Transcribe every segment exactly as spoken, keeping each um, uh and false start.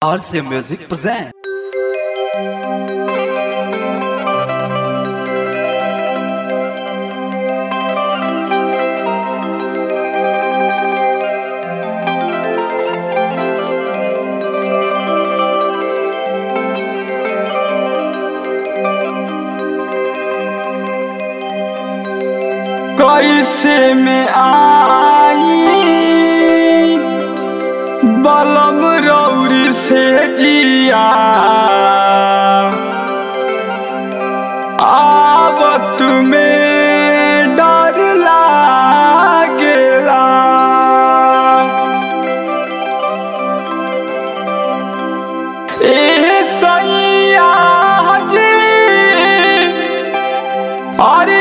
R C Music present. कैसे में आई बलम रौरी से जिया आवत में डर लागेला ए सैया जी अरे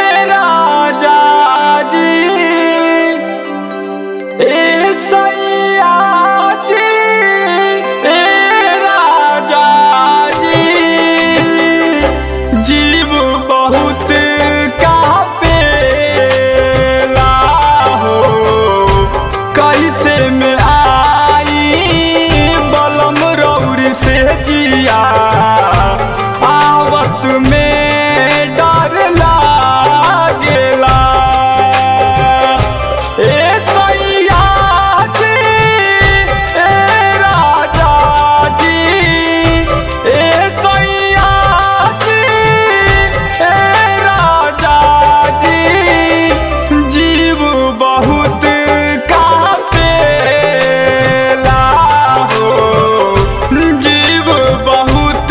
आवत में डर लागेला ए सैया जी ए राजा जी ए सैया जी ए राजा जी जीव बहुत कांपेला हो जीव बहुत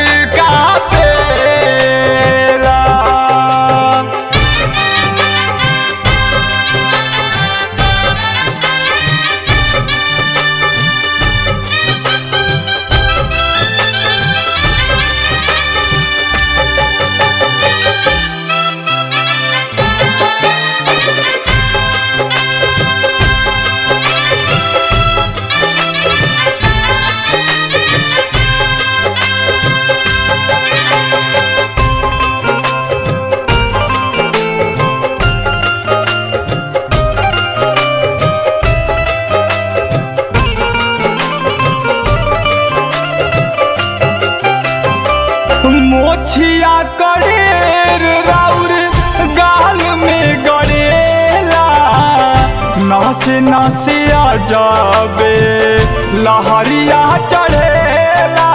मोछिया करेर राउर गाल में गड़ेला नासे नासे आ जाबे लहरिया चढ़ेला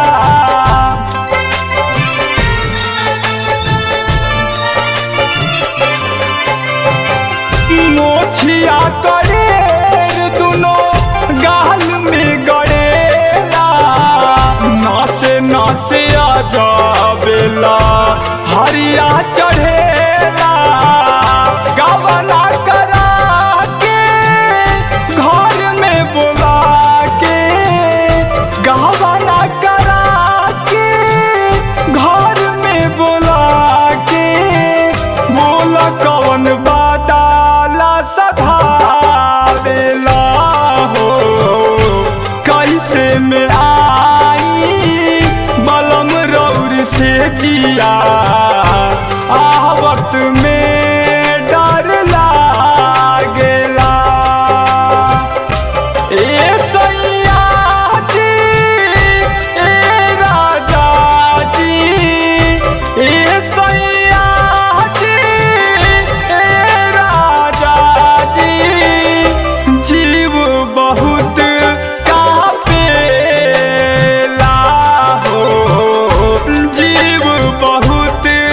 मोछिया करेर दुनो गाल में गड़ेला नासे नासे आ जाबेला हरिया चढ़ेला गवना करा के घर में बोला के गवना करा के घर में बोला के बोला कौन बादाला सधा देला हो कैसे में आई बलम रौर से जिया आवत में डर लागेला ए सैया जी ए राजा जी ए सैया जी ए राजा जी जीव बहुत कांपेला हो जीव बहुत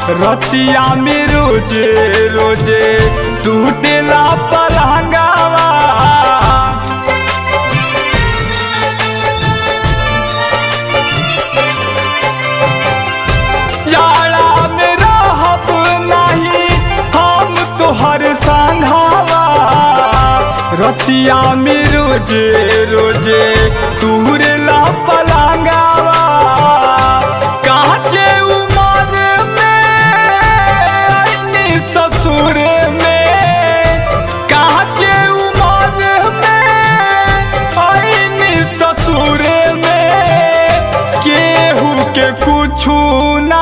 रतिया में रोजे रोजे टूटेला पलंगावा जाड़ा में रहब नहीं हम तोहर संघावा रतिया में रोजे रोजे टूटेला पलंगावा काचे उमर में आईनी ससुर में काचे उमर में आईनी ससुर में केहू के कुछू ना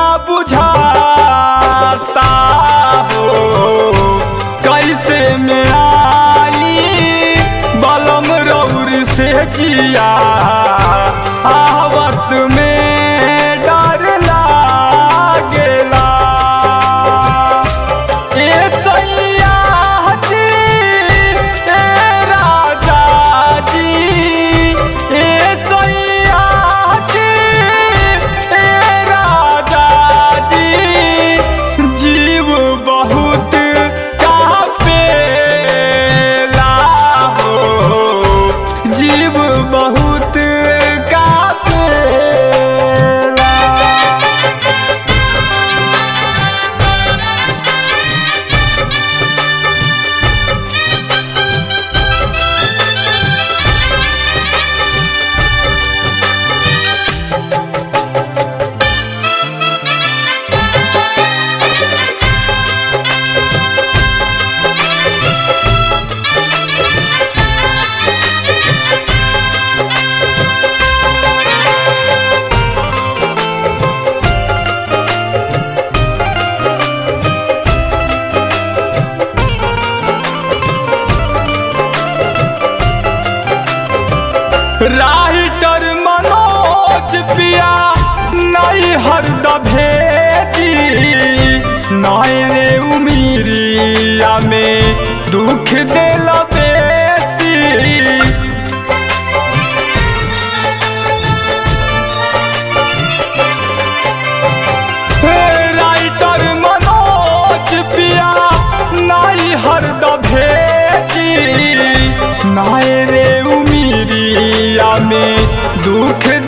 बुझाता हो कैसे में आई बलम रौर से जिया आवत में डर लागेला ए सैया जी ए राजा जी ए सैया जी ए राजा जी जीव बहुत कांपेला हो जीव बहुत राइटर मनोज पिया नहीं हरद भेजी नए रे उमीरिया में दुख दिल बेसी राइटर मनोज पिया नहीं हरद भेजी नए रे उमीरिया में दुख